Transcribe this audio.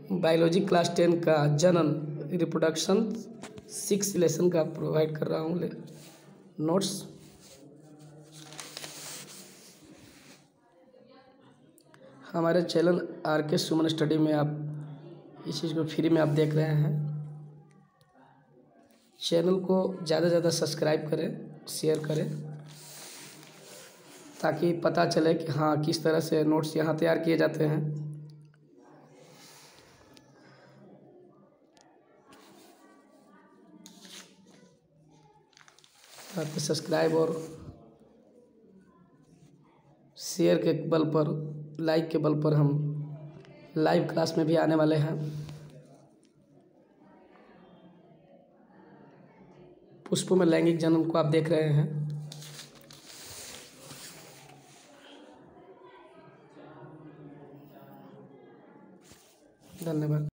Biology class 10 का जनन reproduction 6 lesson का प्रोवाइड कर रहा हूँ नोट्स। हमारे चैनल RK सुमन स्टडी में आप इस चीज़ को फ्री में आप देख रहे हैं। चैनल को ज़्यादा से ज़्यादा सब्सक्राइब करें, शेयर करें, ताकि पता चले कि हाँ किस तरह से नोट्स यहाँ तैयार किए जाते हैं। आपके सब्सक्राइब और शेयर के बल पर, लाइक के बल पर हम लाइव क्लास में भी आने वाले हैं। पुष्पों में लैंगिक जनन को आप देख रहे हैं। धन्यवाद।